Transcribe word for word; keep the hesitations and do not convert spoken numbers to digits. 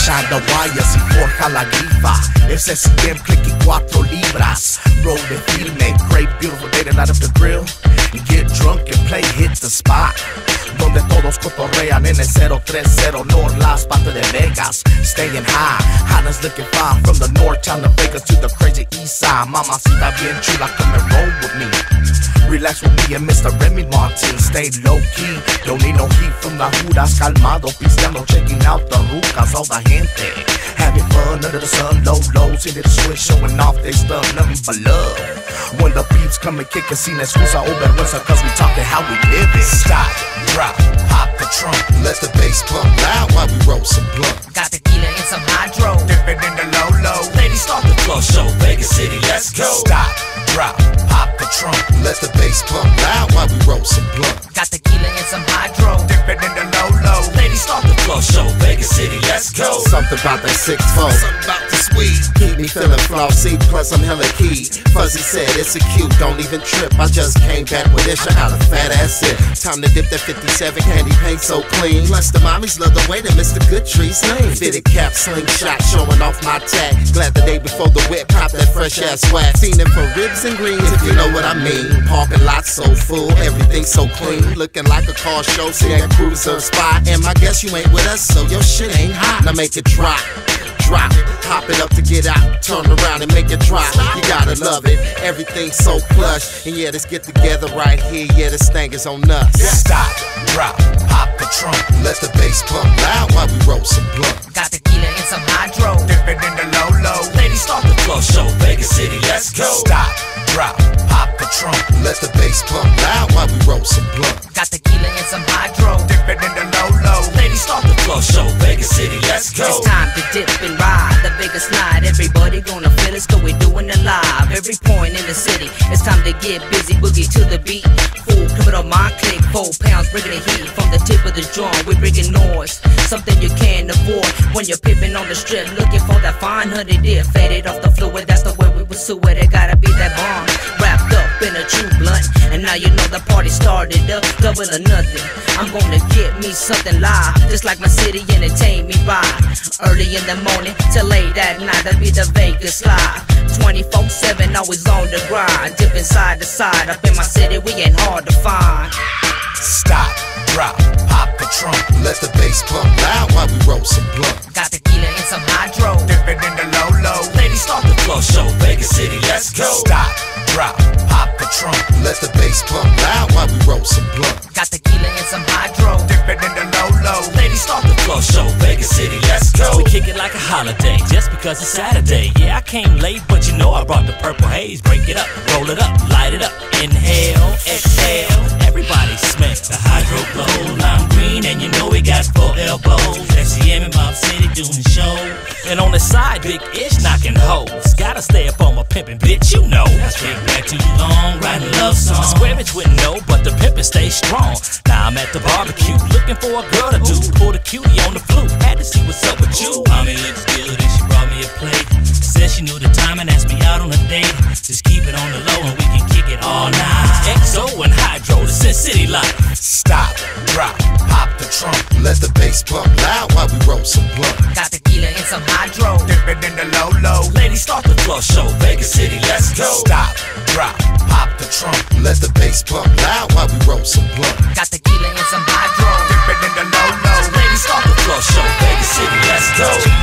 Shine the wires y forja la grifa. Ese C M click y cuatro libras. Roll the filme, great beautiful day to light up the grill. And get drunk and play hit the spot. Donde todos cotorrean en el cero tres cero North Las parte de Vegas. Staying high, Hannah's looking fine. From the north town of Vegas to the crazy east side. Mamacita bien chula, come and roll with me. Relax with me and Mister Remy Martin. Stay low key, don't need no heat from the Judas. Calmado, pisteando, checking out the rucas. All the gente having fun under the sun. Low lows into the switch, showing off they stun. Nothing but love. When the beats come and kick, sin excusa o vergüenza, cause we talking how we live it. Stop, drop, pop the trunk. Let the bass pump loud while we roll some blunt. Got tequila and some hydro. Dipping in the low low. Ladies, start the floor show. Vegas City, let's go. Stop, drop, pop the trunk. Let the bass pump loud while we roll some blunt. Got tequila and some hydro. Dipping in the low low. Ladies, start the floor show. Vegas City, let's go. Something about that six four. Something about the sweet. Keep me feeling flossy, plus I'm hella key. Fuzzy said it's a cute, don't even trip. I just came back with this, show how the fat ass it. Time to dip that fifty-seven candy paint so clean. Plus the mommies love the way that Mister Goodtree's name. Fitted cap, slingshot, showing off my tag. Glad the day before the whip, pop that fresh ass swag. Seen it for ribs and greens, if you know what I mean. Parking lot so full, everything so clean. Looking like a car show, see that cruiser spot. And I guess you ain't with us, so your shit ain't hot. Now make it drop. Drop, hop it up to get out, turn around and make it drop. You gotta love it, everything's so plush. And yeah, let's get together right here, yeah, this thing is on us. Stop, drop, pop the trunk. Let the bass pump loud while we roll some blunt. Got tequila and some hydro. Dipping in the low low. Ladies, start the floor show. Vegas City, let's go. Stop, drop, pop the trunk. Let the bass pump loud while we roll some blunt. Got tequila and some hydro. Dipping in the low low. Ladies, start the floor show. Vegas City, let's go. It's time to dip and ride the biggest slide. Everybody gonna feel it, so we're doing it live. Every point in the city, it's time to get busy. Boogie to the beat. Full criminal mind click. Four pounds bringing the heat from the tip of the joint. We're bringing noise, something you can't avoid when you're pipping on the strip, looking for that fine honey dip. Faded off the fluid, that's the way we pursue it. It gotta be that bomb, wrapped up in a true blunt. And now you know the party started up, double or nothing. I'm gonna get me something live, just like my city entertain me by. Early in the morning till late at night, that'll be the Vegas live. twenty-four seven, always on the grind, dipping side to side. Up in my city, we ain't hard to find. Stop, drop, pop the trunk. Let the bass pump loud while we roll some blunt. Got tequila and some hydro. Dipping in the low low. Ladies, start the floor show. Vegas City, let's go. Stop, drop, pop the trunk. Let the bass pump loud while we roll some blunt. Got tequila and some hydro. Dipping in the low low. Ladies, start the floor show. Vegas City, let's go. We kick it like a holiday, just because it's Saturday. Yeah, I came late, but you know I brought the purple haze. Break it up, roll it up, light it up. Inhale, exhale, everybody smell the hydro glow. Lime green, and you know we got four elbows. F C M in Mob City doing the show. And on the side, Big Ish knocking hoes. Gotta stay up on my pimpin', bitch, you know. I straight back too long, writing love songs. Square bitch wouldn't know, but the pimpin' stay strong. Now I'm at the barbecue, looking for a girl to do. Pull the cutie on the flute, had to see what's up with you. Mommy looks good and she brought me a plate. Said she knew the time and asked me out on a date. Just keep it on the low and we can kick it all night. X O and Hydro, the Sin City life. Stop, drop, pop the trunk. Let the bass pump loud while we roll some blunt. Got tequila and some hydro. Dipping in the low low. Ladies, start the floor show. Vegas City, let's go. Stop, drop, pop the trunk. Let the bass pump loud while we roll some blunt. Got tequila and some hydro. Dipping in the low low. Ladies, start the floor show. Vegas City, let's go.